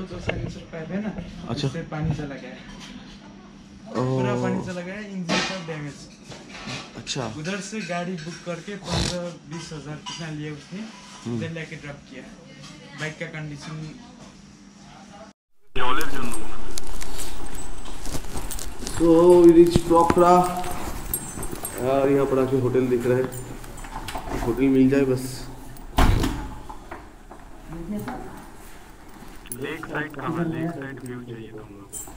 जो silencer pipe है ना, अच्छा, उससे पानी चला गया है, पूरा पानी चला गया, इंजन का डैमेज। अच्छा, उधर से गाड़ी बुक करके 15-20 हज़ार कितना लिए उसने, उधर लेके ड्रॉप किया। बाइक का कंडीशन तो रिच पोखरा यार, यहाँ पर आके होटल दिख रहा है, होटल मिल जाए बस। लेक साइड कहाँ, लेक साइड व्यू चाहिए था हम लोग को।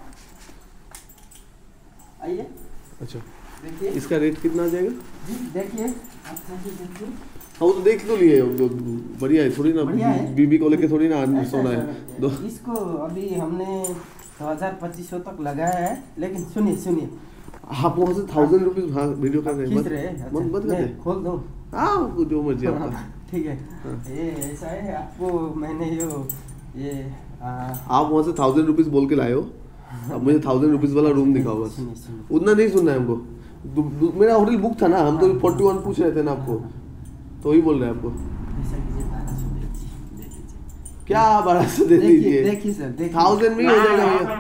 आइए अच्छा, देखिए, इसका रेट कितना आ जाएगा जी देखिए, आप देखिए। हाँ वो तो देख तो लिए, बढ़िया है, थोड़ी ना बीबी को लेके थोड़ी ना सोना है। इसको अभी हमने 2000-2500 तक लगाया है, लेकिन सुनिए आप वहाँ से 1000 रुपीज वीडियो कर रहे हैं, मत कर दे, खोल दो। हाँ जो मर्जी आपका। ठीक है, ये ऐसा है, आपको मैंने ये आप वहाँ से 1000 रुपीज बोल के लाए हो, अब मुझे 1000 रुपीज वाला रूम दिखाओ बस, उतना नहीं सुनना है हमको। मेरा होटल बुक था ना, हम तो 41 पूछ रहे थे ना आपको, तो वही बोल रहे हैं आपको। क्या 1200 दे दीजिए, देखिए सर, 1000 में ही हो जाएगा भैया।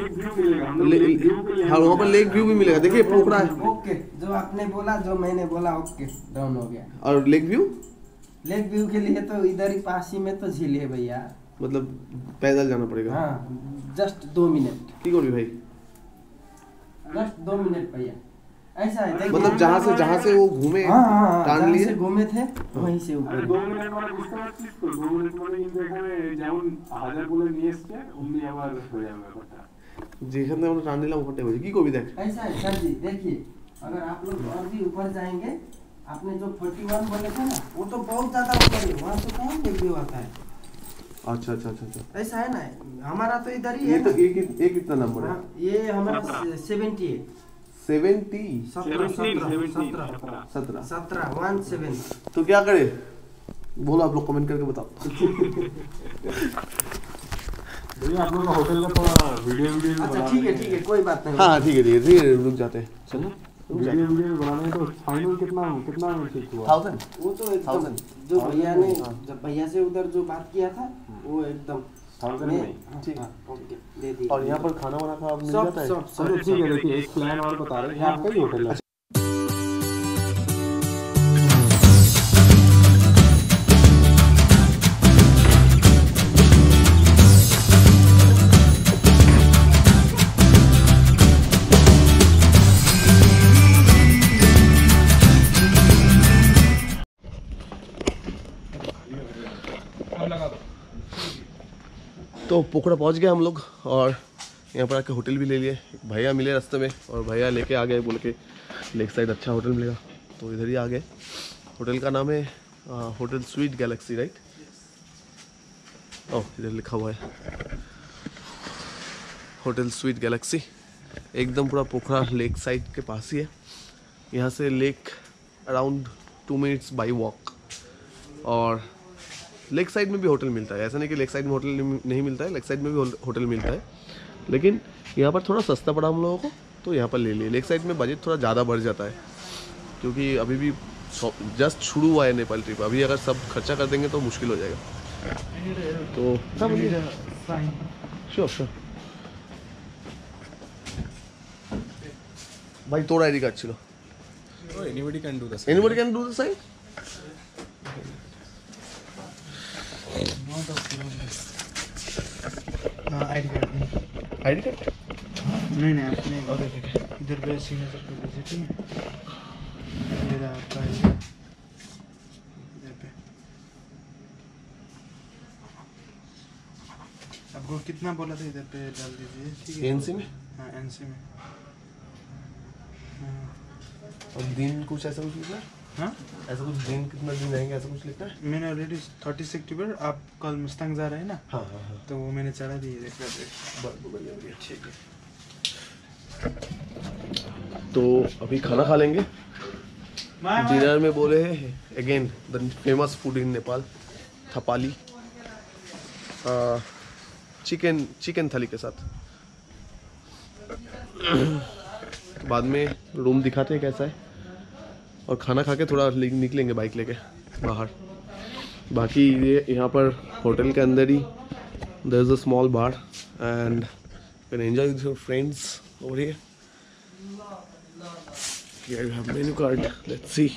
हाँ वहाँ पर लेक व्यू भी मिलेगा, देखिए पोखरा है। ओके, जो आपने बोला, जो मैंने बोला, ओके डाउन हो गया। और लेक व्यू के लिए तो इधर ही पास ही में तो झील है भैया, मतलब पैदल जाना पड़ेगा। हाँ, जस्ट 2 मिनट की करी भाई, जस्ट 2 मिनट भैया, ऐसा है। मतलब जहाँ से वो घूमे, टान लिए घूमे थे, वहीं से ऊपर 2 मिनट वाला বুঝতে পারছিস তো, 2 মিনিট মানে কিন্তু এখানে যেমন হাজার বলে নিয়ে এসছে অমনি আবার হয়ে যাবে ব্যাপারটা। যেখানে আমরা টান নিলাম ওখানে হয়েছে, কি করবি দেখ। ऐसा है सर जी, देखिए, अगर आप लोग और भी ऊपर जाएंगे, आपने जो 41 बोले थे ना, वो तो बहुत ज्यादा ऊपर है, वहाँ से कहाँ देख व्यू आता है। अच्छा, ऐसा है ना, हमारा तो इधर ही है। ये तो एक कितना नंबर है? ये हमारा 70 है। 70 17 तो क्या करे, बोलो आप लोग कमेंट करके बताओ। भैया आप लोग का होटल का थोड़ा वीडियो अच्छा ठीक है, कोई बात नहीं। हाँ ठीक है, रुक जाते हैं, चलो वीडियो बनाने तो फाइनल कितना ठीक हुआ? 1000। वो तो एकदम जो भैया ने, जब भैया से उधर जो बात किया था, वो एकदम 1000 में ठीक है, ओके दे दिए। और यहाँ पर खाना वाना खा मिल जाता है? सब ठीक है। देखिए एक प्लान और बता रहे हैं, आपका ही होटल है। तो पोखरा पहुंच गए हम लोग, और यहाँ पर आके होटल भी ले लिए। भैया मिले रास्ते में, और भैया लेके आ गए बोल के लेक साइड अच्छा होटल मिलेगा, तो इधर ही आ गए। होटल का नाम है Hotel Sweet Galaxy, right? Oh इधर लिखा हुआ है होटल स्वीट गैलेक्सी, एकदम पूरा पोखरा लेक साइड के पास ही है। यहाँ से lake around 2 minutes by walk, और लेक साइड में भी होटल मिलता है, ऐसा नहीं कि लेक साइड में होटल नहीं मिलता है, लेक साइड में भी होटल मिलता है, लेकिन यहाँ पर थोड़ा सस्ता पड़ा हम लोगों को, तो यहाँ पर ले लिए। लेक साइड में बजट थोड़ा ज़्यादा बढ़ जाता है, क्योंकि अभी भी जस्ट शुरू हुआ है नेपाल ट्रिप, अभी अगर सब खर्चा कर देंगे तो मुश्किल हो जाएगा। तो श्योर भाई, तोड़ा आईडी कार्ड छिलो। Anybody can do this. Anybody can do the sign? ID card नहीं आपने इधर पे सिग्नेचर कर दीजिए, ठीक है? मेरा आपका इधर पे आपको कितना बोला था, इधर पे डाल दीजिए, ठीक है? एनसी में? हाँ एनसी में। और दिन कुछ ऐसा कुछ लिखना है? हाँ ऐसा कुछ दिन कितना दिन रहेंगे ऐसा कुछ लिखना है? मैंने ऑलरेडी 30 अक्टूबर, आप कल मुस्तांग जा रहे हैं ना? हाँ, तो वो मैंने चढ़ा दिए। ठीक है, तो अभी खाना खा लेंगे। डिनर में बोले हैं again the famous food in Nepal, थपाली, चिकन थाली के साथ। बाद में रूम दिखाते हैं कैसा है, और खाना खा के थोड़ा निकलेंगे बाइक लेके बाहर। बाकी ये यहाँ पर होटल के अंदर ही There's a small bar and you can enjoy with your friends over here. Here you have menu card. Let's see.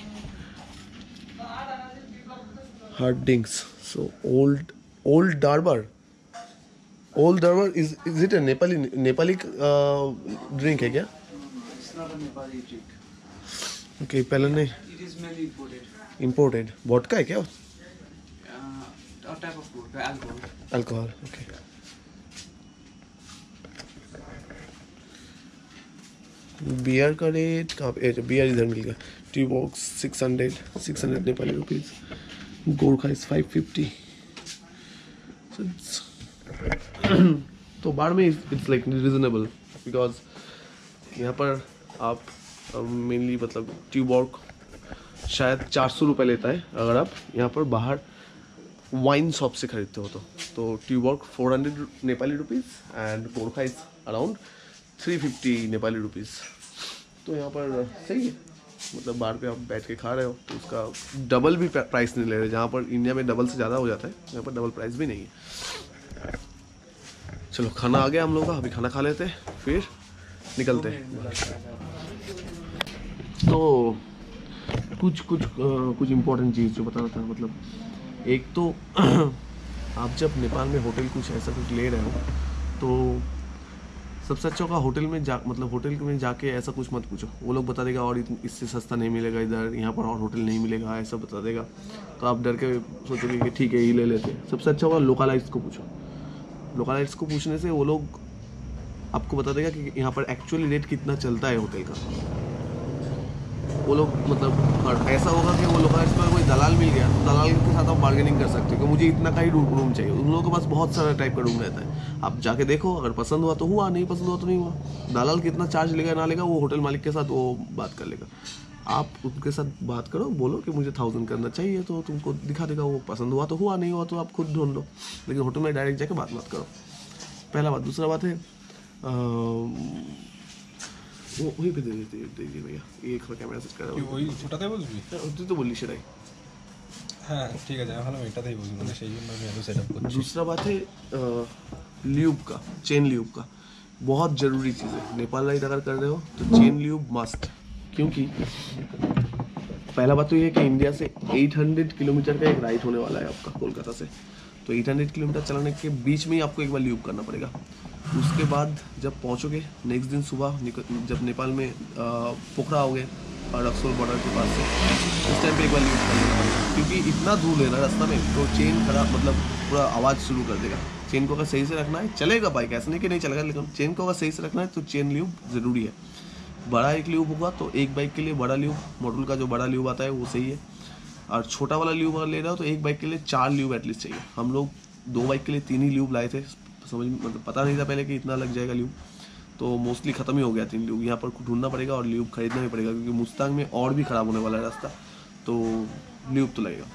Hardings. So old Darbar. Old Darbar is it a Nepali drink है क्या? It's not a Nepali drink. Okay, पहले नहीं. It is mainly imported. Imported. Vodka है क्या? A type of vodka, alcohol. Alcohol. Okay. Beer का rate कहाँ पे? Beer इधर मिल गया. टी बॉक्स 600 नेपाली रुपीज. गोरखा इज 550. तो बार में इट्स लाइक रिजनेबल बिकॉज यहाँ पर आप मेनली मतलब ट्यूबॉर्क शायद 400 रुपये लेता है अगर आप यहाँ पर बाहर वाइन शॉप से खरीदते हो तो Tuborg 400 Nepali rupees and Gorkha is around 350 Nepali rupees. तो यहाँ पर सही है, मतलब बाहर पे आप बैठ के खा रहे हो तो उसका डबल भी प्राइस नहीं ले रहे. जहाँ पर इंडिया में डबल से ज़्यादा हो जाता है, यहाँ पर डबल प्राइस भी नहीं है. चलो खाना आ गया हम लोग का, अभी खाना खा लेते फिर निकलते हैं. तो कुछ इम्पोर्टेंट चीज़ जो बताना था, मतलब एक तो आप जब नेपाल में होटल कुछ ऐसा कुछ ले रहे हो तो सबसे अच्छा होगा होटल में जाके ऐसा कुछ मत पूछो. वो लोग बता देगा और इससे सस्ता नहीं मिलेगा इधर, यहाँ पर और होटल नहीं मिलेगा, ऐसा बता देगा. तो आप डर के सोचोगे कि ठीक है ये ले लेते हैं. सबसे अच्छा होगा लोकलाइट्स को पूछो. लोकलाइट्स को पूछने से वो लोग आपको बता देगा कि यहाँ पर एक्चुअली रेट कितना चलता है होटल का. वो लोग मतलब ऐसा होगा कि वो लोकलाइट्स पर कोई दलाल मिल गया तो दलाल के साथ आप बार्गेनिंग कर सकते हो कि मुझे इतना का ही रूम चाहिए. उन लोगों के पास बहुत सारा टाइप का रूम रहता है. आप जाके देखो, अगर पसंद हुआ तो हुआ, नहीं पसंद हुआ तो नहीं हुआ. दलाल कितना चार्ज लेगा ना लेगा वो होटल मालिक के साथ वो बात कर लेगा. आप उनके साथ बात करो, बोलो कि मुझे 1000 करना चाहिए तो तुमको दिखा देगा. वो पसंद हुआ तो हुआ, नहीं हुआ तो आप खुद ढूंढ लो. लेकिन होटल में डायरेक्ट जाके बात मत करो, पहला बात. दूसरा बात है वो वहीं पे दे दीजिए भैया, ये कैमरा सेट कर रहा हूँ. ওই ওটাতে বলবি? তুই তো বললি সেটাই. হ্যাঁ ঠিক আছে, আমি ভালো এটাতেই বলবো, মানে সেই জন্য আমি আরো সেটআপ করছি. दूसरा बात है ल्यूब का, चेन ल्यूब का बहुत ज़रूरी चीज़ है. नेपाल राइड अगर कर रहे हो तो चेन ल्यूब मस्ट. क्योंकि पहला बात तो ये है कि इंडिया से 800 किलोमीटर का एक राइड होने वाला है आपका कोलकाता से. तो 800 किलोमीटर चलाने के बीच में ही आपको एक बार ल्यूब करना पड़ेगा. उसके बाद जब पहुंचोगे नेक्स्ट दिन सुबह जब नेपाल में पोखरा आओगे और रक्सौल बॉर्डर के पास से, उस टाइम पे एक बार ल्यूब करना पड़ेगा. क्योंकि इतना धूल है ना रास्ता में तो चेन खराब मतलब पूरा आवाज़ शुरू कर देगा. चेन को अगर सही से रखना है चलेगा बाइक, ऐसा नहीं कि नहीं चलेगा, लेकिन चेन को अगर सही से रखना है तो चेन ल्यूब ज़रूरी है. बड़ा एक ल्यूब होगा तो एक बाइक के लिए बड़ा ल्यूब, मॉडल का जो बड़ा ल्यूब आता है वो सही है. और छोटा वाला ल्यूब अगर ले रहा हो तो एक बाइक के लिए 4 ल्यूब एटलीस्ट चाहिए. हम लोग 2 बाइक के लिए 3 ही ल्यूब लाए थे. समझ मतलब पता नहीं था पहले कि इतना लग जाएगा ल्यूब, तो मोस्टली ख़त्म ही हो गया 3 ल्यूब. यहाँ पर ढूंढना पड़ेगा और ल्यूब खरीदना भी पड़ेगा क्योंकि मुस्तांग में और भी ख़राब होने वाला है रास्ता, तो ल्यूब तो लगेगा.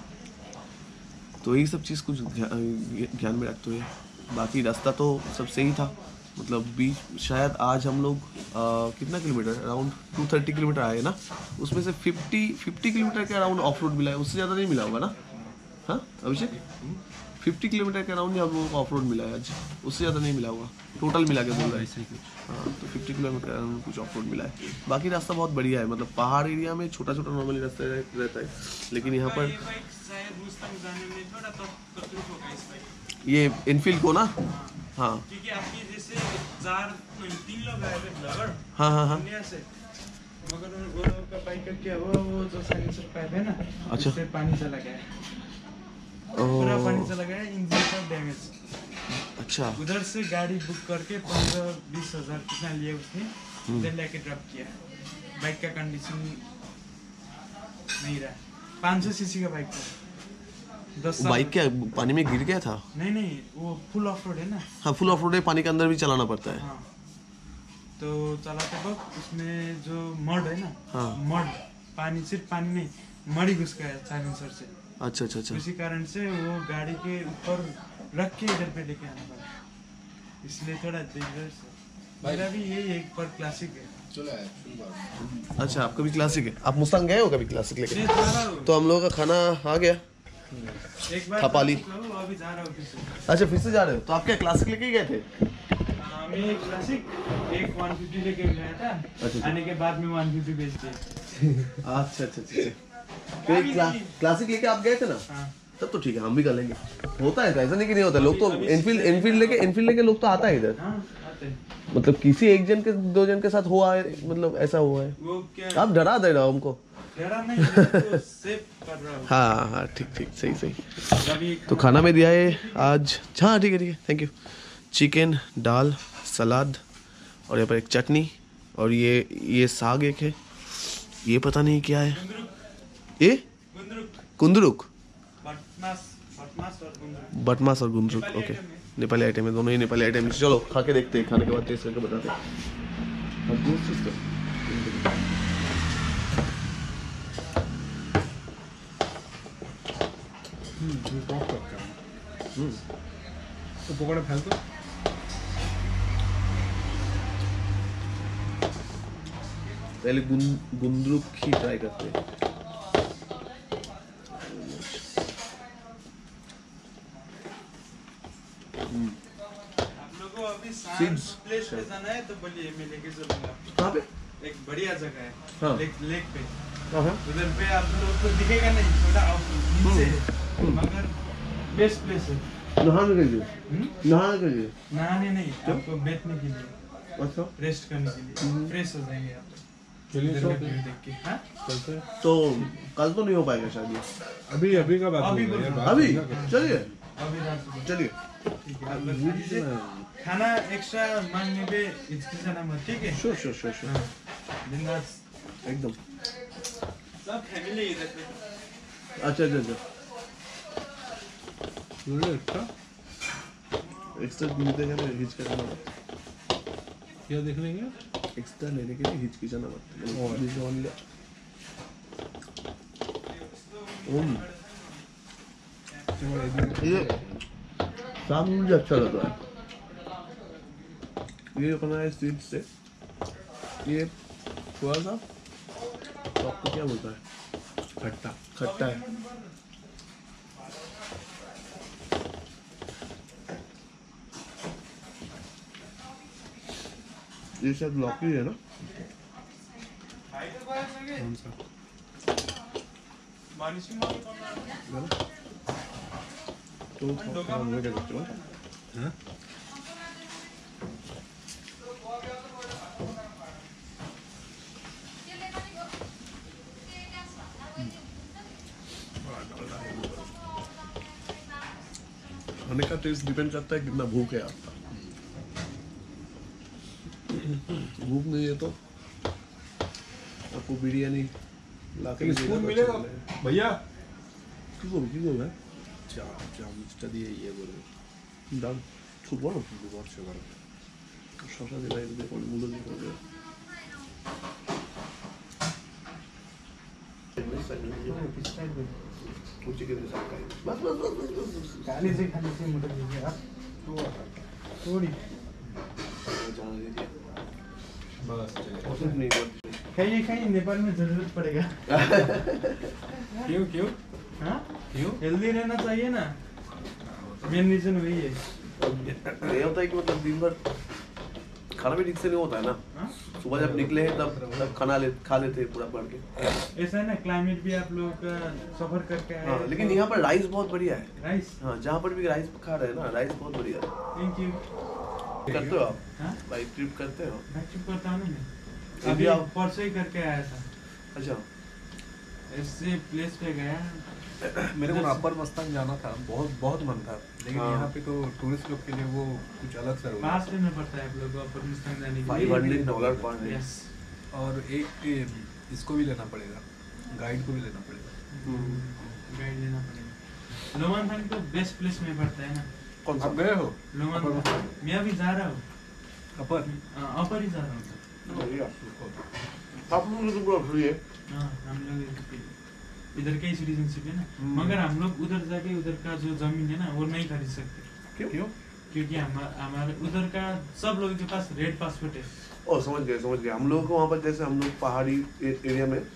तो यही सब चीज़ कुछ ध्यान में रखते हुए, बाकी रास्ता तो सब सही था. मतलब बीच शायद आज हम लोग कितना किलोमीटर, अराउंड 230 किलोमीटर आए ना, उसमें से 50 किलोमीटर के अराउंड ऑफ रोड मिला है. उससे ज़्यादा नहीं मिला होगा ना? हाँ अभिषेक, 50 किलोमीटर के अराउंड ही हम लोगों को ऑफ रोड मिला है आज, उससे ज़्यादा नहीं मिला होगा टोटल मिला के बोल रहा है. हाँ तो 50 किलोमीटर अराउंड कुछ ऑफ रोड मिला है. बाकी रास्ता बहुत बढ़िया है. मतलब पहाड़ एरिया में छोटा छोटा नॉर्मली रास्ता रहता है, लेकिन यहाँ पर ये इनफील्ड को ना, हाँ क्योंकि आपकी जैसे 3 लोग आए थे लगभग हाँ इंडिया से, मगर वो लोगों का बाइक क्या हुआ, वो जो साइलेंसर पाइप है ना, अच्छा, उससे पानी चला गया, पूरा पानी चला गया, इंजन सब डैमेज. अच्छा, उधर से गाड़ी बुक करके 15-20 हज़ार कितना लिया उसने, उधर लेके ड्रॉप किया. बाइक का कंडीशन नहीं रहा. 500 सीसी का बाइक था. 10 साल बाइक क्या पानी में गिर गया था? नहीं वो फुल ऑफ रोड है ना. हाँ फुल ऑफ रोड है, पानी के अंदर भी चलाना पड़ता है. हाँ तो चलाते वक्त उसमें जो मड है ना, हाँ मड पानी, सिर्फ पानी नहीं मड ही घुस गया साइलेंसर से. अच्छा अच्छा अच्छा, इसी कारण से वो गाड़ी के ऊपर रख के इधर पे लेके आना पड़ा, इसलिए थोड़ा डेंजरस है. मेरा भी ये एक पर क्लासिक है. अच्छा आपका भी क्लासिक है? आप मुस्तांग गए हो कभी क्लासिक लेके? तो हम लोगों का खाना आ गया एक बार थपाली। जा चुका हूँ, अभी जा रहा हूँ फिर से। अच्छा फिर से जा रहे हो? तो आप क्या क्लासिक लेके ही गए थे? मैं क्लासिक एक 150 लेके गया था। अच्छा। आने के बाद में 150 बेच दिए। अच्छा अच्छा अच्छा। तो एक क्लासिक लेके आप गए थे ना? हाँ। तब तो ठीक है, हम भी कर लेंगे। होता है ऐसा नहीं कि नहीं होता। लोग तो इनफील्ड लेके लोग तो आता है इधर। हाँ, आते हैं। मतलब किसी एक जन के दो जन के साथ हुआ है, मतलब ऐसा हुआ है? वो क्या आप डरा दे रहे हो हमको। डरा नहीं, मैं तो सेव कर रहा हूँ। हाँ हाँ ठीक ठीक सही सही। अभी तो खाना में दिया है आज। हाँ ठीक है थैंक यू। चिकन, दाल, सलाद और यहाँ पर एक चटनी और ये साग एक है। ये पता नहीं क्या है ये। कुंदरुक, बटमास और गुंदरुक। ओके नेपाली आइटम है, दोनों ही नेपाली आइटम है। चलो खा के देखते हैं, खाने के बाद टेस्ट करके बताते हैं। तो पकौड़े फैल तो पहले गुंदरुक ही ट्राई करते हैं। आप लोगों को अभी Seeds। प्लेस पे जाना है तो बोलिए, मैं लेके चलूंगा। कहाँ पे? एक बढ़िया जगह है। हाँ। लेक पे। हाँ उधर पे आप लोग को दिखेगा नहीं, थोड़ा नीचे है, मगर बेस्ट प्लेस है। नहाने के लिए? नहाने के लिए? नहाने नहीं, आपको बैठने के लिए, अच्छा। रेस्ट करने के लिए, फ्रेश हो जाएंगे आप। इधर का व्यू देख के। हाँ? तो कल तो नहीं हो पाएगा शायद ये। अभी का बात अभी नहीं है, बोलो। बात अभी नहीं ना। चलिए अभी रात को। चलिए। ठीक है, आप लोग खा लीजिए। खाना एक्स्ट्रा मांगने पे हिचकिचाना मत, ठीक है? श्योर हाँ, बिंदास। एकदम। सब फैमिली इधर पे। अच्छा एक्स्ट्रा मिलते जाना, हिचकिचाना मत। क्या देख लेंगे? एक्स्ट्रा लेने के लिए हिचकिचाना मत। और ये साग मुझे अच्छा लग रहा है। ये बना है सीड से। ये थोड़ा सा आपको क्या बोलता है, खट्टा है। ये शायद लौकी है ना? कौन सा? तो मैं क्या करता हूँ, हाँ? खाने का टेस्ट डिपेंड करता है कितना भूख है आपका। भूख नहीं है तो आपको बिरयानी ला के स्पून मिलेगा भैया? किसको है दिए ये बोलो दाल खूब বড় बहुत शुगर শশা দিলে এদিকে কোন মূল্য দিয়ে করবে कुछ के लिए सबका बस खाली से मोटर दीजिए आप। थोड़ी जाना दीजिए बस चलिए। सिर्फ नहीं कर खाइए, नेपाल में जरूरत पड़ेगा। क्यों हाँ, क्यों? हेल्दी रहना चाहिए ना, मेन रीजन वही है। ये होता है कि मतलब दिन भर खाना भी ठीक से नहीं होता है ना। हाँ? सुबह जब निकले हैं तब खा लेते हैं पूरा बढ़ के। ऐसा है ना, क्लाइमेट भी आप लोगों का सफर करके आए हाँ, हैं, लेकिन तो यहाँ पर राइस बहुत बढ़िया है। राइस। हाँ, जहाँ पर भी राइस खा रहे हैं ना, राइस बहुत बढ़िया है। Thank you. करते हो आप? हाँ? बाइक ट्रिप करते हो? एक्चुअली करता हूँ मैं, अभी अभी आप- परसों ही करके आया था। अच्छा, ऐसे प्लेस पे गया। मेरे को अपर मस्तान जाना था, बहुत मन था, लेकिन हाँ। यहाँ पे तो टूरिस्ट लोग के लिए वो कुछ अलग सा रूल है। पास लेना पड़ता है आप लोगों को अपर मुस्तांग जाने के लिए। $500 पर डे। यस। और एक इसको भी लेना पड़ेगा, गाइड को भी लेना पड़ेगा। गाइड लेना पड़ेगा। लोमानथांग तो बेस्ट प्लेस में पड़ता है ना। कौन सा? आप गए हो? लोमानथांग मैं अभी जा रहा हूँ, अपर अपर ही जा रहा हूँ। बढ़िया। आप लोग तो पूरा फ्री है। हाँ, हम लोग इधर के ही सिटीजनशिप है ना, मगर हम लोग उधर जाके उधर का जो जमीन है ना वो नहीं खरीद सकते। क्यों? क्योंकि हमारे उधर का सब लोगों के पास रेड पासपोर्ट है। ओ समझ गए। हम लोग को वहाँ पर जैसे हम लोग पहाड़ी एरिया में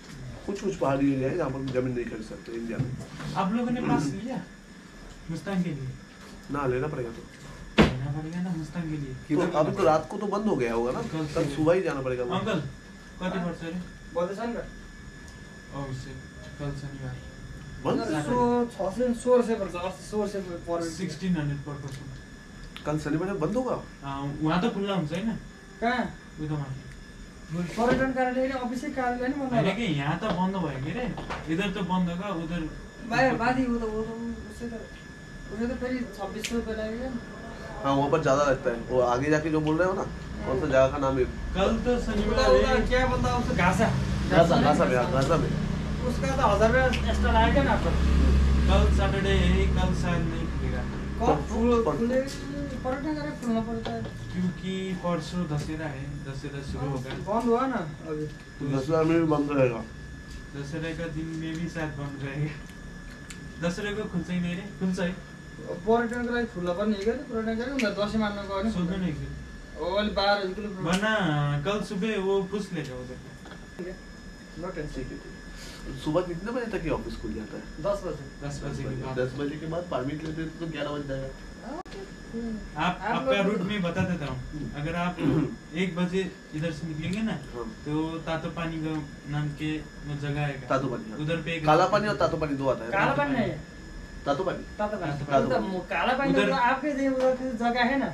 कुछ पहाड़ी एरिया है जहाँ पर जमीन नहीं खरीद सकते इंडिया में। आप लोगों ने पास लिया मुस्तांग के लिए? ना लेना पड़ेगा लेना पड़ेगा ना मुस्तांग के लिए। तो अभी तो रात को तो बंद हो गया होगा ना, कल सुबह ही जाना पड़ेगा। अंकल कति पर्छ रे? बदेसन अवश्य कल शनिबार बंद 1600 पर्छ 1600 पर 1600 पर पर्सन। कल शनिवार बंद होगा। वहाँ त खुल्ला हुन्छ हैन? कहाँ उता माथि पर्यटन कार्यालय र अफिसै कार्यालय नि बन्द हैन कि यहाँ त बन्द भयो के रे, इधर त बन्द का उधर बाहिर बादी वो तो उसे तो फिर 2600 रुपये लगेगा। हाँ वहाँ पर ज्यादा लगता है। वो आगे जाके जो बोल रहे हो ना, कौन सा जगह का नाम है? कल तो शनिवार है। क्या बोलता उसको घासा घासा में उसका तो 1000 रुपये एक्स्ट्रा लगेगा ना आपको। कल सैटरडे है, कल शायद नहीं खुलेगा कब खुले पर्यटन कार्य खुलना पड़ता है क्योंकि परसों दशहरा है, दशहरा शुरू होगा। बंद हुआ ना अभी दशहरा में भी बंद रहेगा। दशहरा का दिन में भी शायद बंद रहेगा। दशहरा को खुल्छ ही नहीं रे? खुल्छ है पर्यटन कार्य खुला पर्ने है क्या पर्यटन कार्य उनीहरू दसैँ मान्न गयो सोध्नु नि नहीं कि ओ अलि 12 किलोमिटर बना कल सुबह वो पूछ लेगा उधर। No tension. सुबह कितने बजे तक ये ऑफिस खुल जाता है? 10 बजे 10 बजे के बाद 10 बजे के बाद परमिट लेते तो 11 बज जाएगा। आपका रूट में बता देता हूँ। अगर आप 1 बजे इधर से निकलेंगे ना तो तातो पानी का नाम के वो जगह है तातो पानी, उधर पे काला पानी और तातो पानी दो आता है। काला पानी नहीं तातो पानी काला पानी तो आपके उधर की जगह है ना।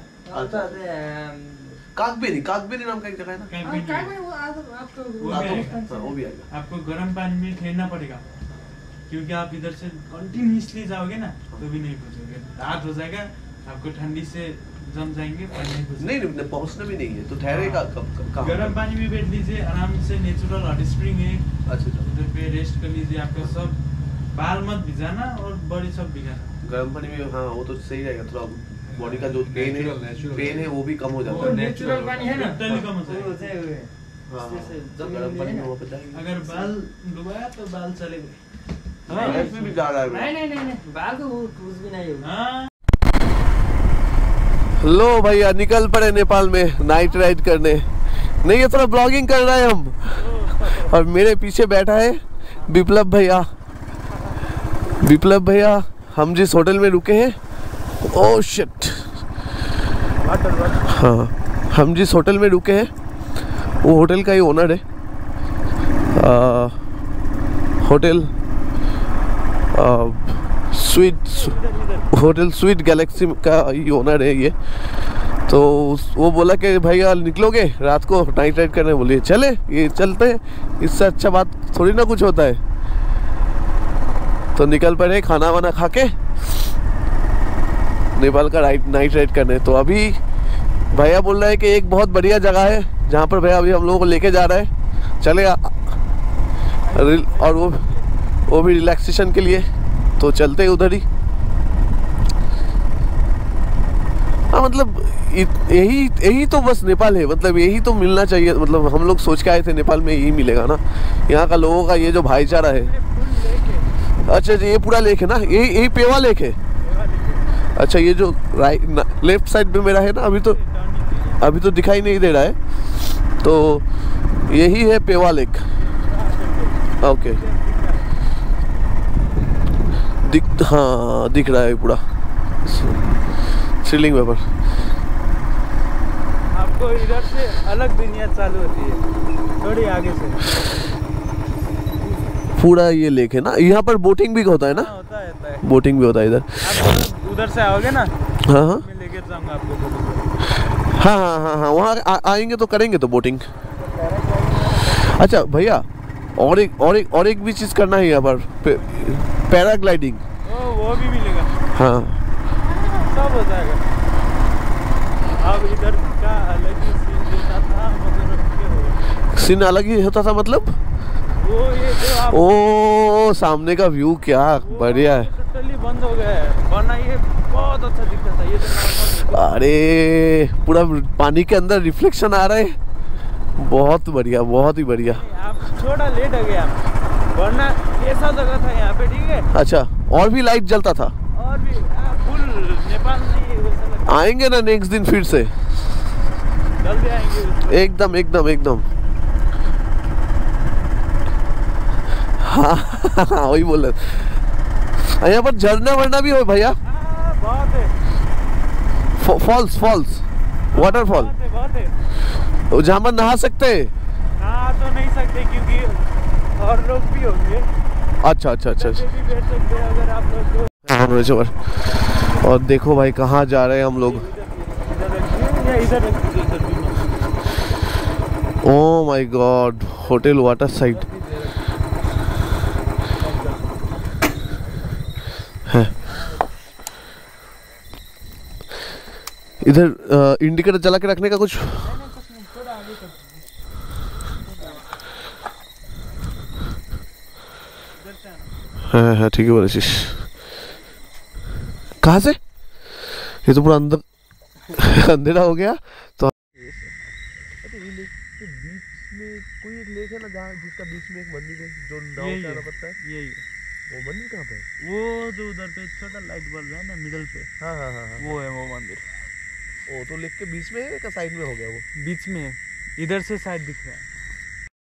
काकबेरी नाम का एक जगह है ना, वो भी आएगा। आपको गर्म पानी में ठहरना पड़ेगा क्योंकि आप इधर से कंटिन्यूसली जाओगे ना तो भी नहीं पहुंचोगे, रात हो जाएगा, आपको ठंडी से जम जाएंगे, नहीं पहुंचना भी नहीं है तो ठहरेगा कब? गर्म पानी में बैठ लीजिए आराम से, नेचुरल हॉट स्प्रिंग है। अच्छा उधर पे रेस्ट कर लीजिए, आपका सब बाल मत भिजाना और बॉडी सब भिगाना। गर्म पानी में हाँ वो तो सही रहेगा, थोड़ा बॉडी का जो पेन है वो भी कम हो जाता है। नेचुरल पानी है ना टोटली कम हो जाएगा। गर्म पानी में वहाँ पे जाएंगे। अगर बाल डुबाया तो बाल चले गए। इसमें भी जा रहा है। नहीं बाल तो कुछ भी नहीं होगा। लो भैया निकल पड़े नेपाल में नाइट राइड करने। नहीं ये थोड़ा ब्लॉगिंग कर रहे हैं हम, और मेरे पीछे बैठा है विप्लव भैया। हम जिस होटल में रुके हैं, ओह शिट, हाँ हम जिस होटल में रुके हैं वो होटल का ही ओनर है। होटल स्वीट गैलेक्सी का ही ओनर है ये। तो वो बोला कि भैया निकलोगे रात को नाइट राइड करने? बोलिए चले, ये चलते हैं, इससे अच्छा बात थोड़ी ना कुछ होता है। तो निकल पड़े खाना वाना खा के नेपाल का नाइट राइड करने। तो अभी भैया बोल रहा है कि एक बहुत बढ़िया जगह है जहाँ पर भैया अभी हम लोगों को लेके जा रहा है, चलेगा, और वो भी रिलैक्सेशन के लिए। तो चलते हैं उधर ही। हाँ मतलब यही तो बस नेपाल है, मतलब यही तो मिलना चाहिए। मतलब हम लोग सोच के आए थे नेपाल में यही मिलेगा ना, यहाँ का लोगों का ये जो भाईचारा है। अच्छा ये पूरा लेक है ना, यही पेवा लेक है। अच्छा ये जो लेफ्ट साइड में मेरा है ना, अभी तो दिखाई नहीं दे रहा है, तो यही है पेवा लेक। ओके दिख रहा है पूरा सीलिंग पेपर। आपको इधर से अलग दुनिया चालू होती है, थोड़ी आगे से पूरा ये लेक है ना। यहाँ पर बोटिंग भी होता है ना? होता है बोटिंग भी होता है इधर। आप उधर से आओगे ना, हाँ मैं लेके जाऊंगा आपको। हाँ वहाँ आएंगे तो करेंगे तो बोटिंग। अच्छा भैया और एक भी चीज़ करना है यहाँ पर, पैराग्लाइडिंग। वो भी मिलेगा। हाँ सब हो जाएगा। अब इधर का अलग ही सीन देता था, मगर सीन अलग ही होता था, मतलब वो ये जो आप ओ सामने का व्यू क्या बढ़िया है। टोटली बंद हो गया है, वरना ये बहुत अच्छा दिखता था। ये जो अरे पूरा पानी के अंदर रिफ्लेक्शन आ रहा है, बहुत बढ़िया, बहुत ही बढ़िया। आप थोड़ा लेट हो गया, वरना ऐसा जगह था यहाँ पे, ठीक है। अच्छा और भी लाइट जलता था? और भी फुल नेपाल नहीं आएंगे ना नेक्स्ट दिन फिर से, जल्दी आएंगे। एकदम हाँ वही बोल रहे। यहाँ पर झरना वरना भी हो भैया? बहुत है। फॉल्स वाटरफॉल बहुत है जहाँ पर नहा सकते हैं? नहा तो नहीं सकते क्योंकि और लोग भी होंगे। अच्छा। भी बैठ सकते हैं अगर आप लोग को। और देखो भाई कहाँ जा रहे हैं हम लोग। इधर oh my God, hotel water side है इधर। इंडिकेटर जला के रखने का कुछ? हाँ ठीक है बोले शीश। कहाँ से? ये तो पूरा अंदर अंधेरा हो गया। तो बीच में कोई एक लेक है ना जहाँ जिसका बीच में एक मंदिर है जो नाव से आना पड़ता है? यही वो मंदिर कहाँ पे है? वो जो उधर पे छोटा लाइट बल्ब है ना मिडल पे। हाँ वो है वो मंदिर। ओ तो लेक के बीच में है या साइड में हो गया वो? बीच में इधर से साइड दिख रहा है।